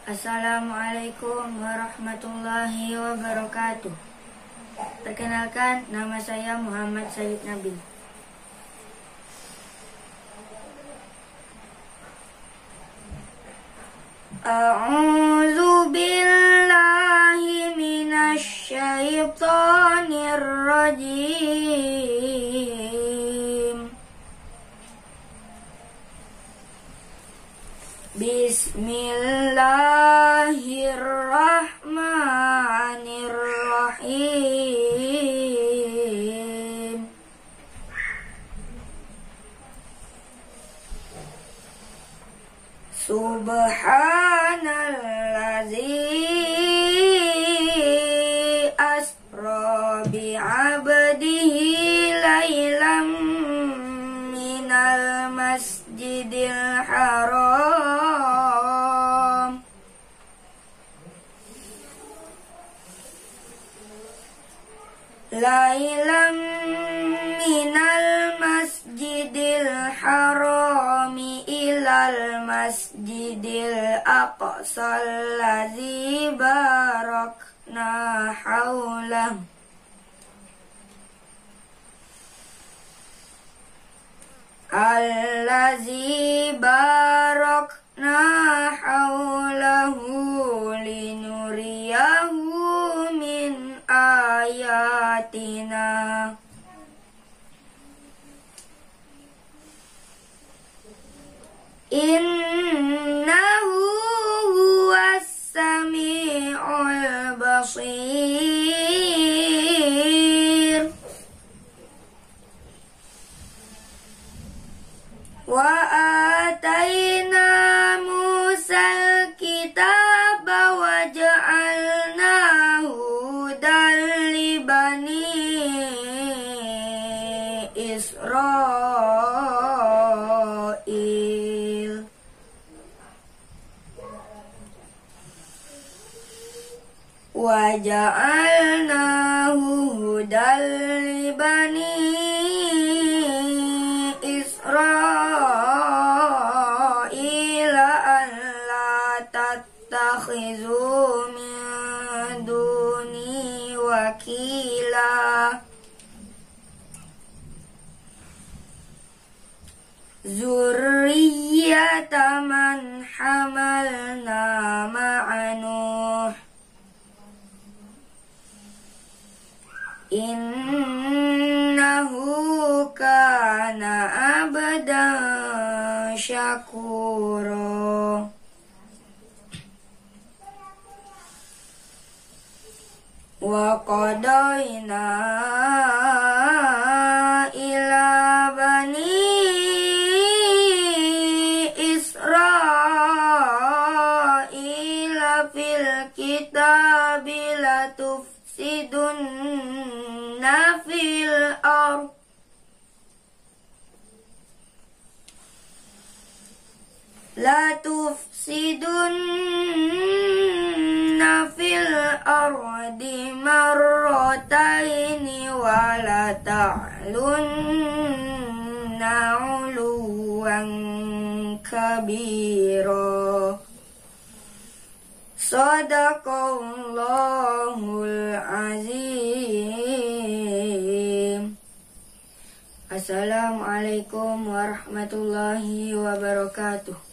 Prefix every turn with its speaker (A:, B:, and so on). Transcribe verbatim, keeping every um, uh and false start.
A: Assalamualaikum warahmatullahi wabarakatuh. Perkenalkan, nama saya Muhammad Sayyid Nabil. A'udzu billahi minasy syaithanir rajim. Bismillahirrahmanirrahim. Subhanallazi asra bi'abdihi laylam minal masjidil haram laylam minal masjidil harami ilal masjidil aqsal ladzi barakna haulah allazi barakna haulahu linuriyahu min ayatina. Innahu huwas sami'ul basir. Wa atayna Musal kitaba wa ja'alnahu hudan li bani Israil. Wa ja'alnahu hudan li bani Takhizu min duni wakila. Zurriyata man hamalna ma'a Nuh. Innahu kana abdan syakura. Wa qadayna ila bani Israila fil kitabi latufsidunna fil ardh latufsidunna fil ardi marrataini wa la ta'lunna 'uluwan kabira. Shadaqallahul azim. Assalamualaikum warahmatullahi wabarakatuh.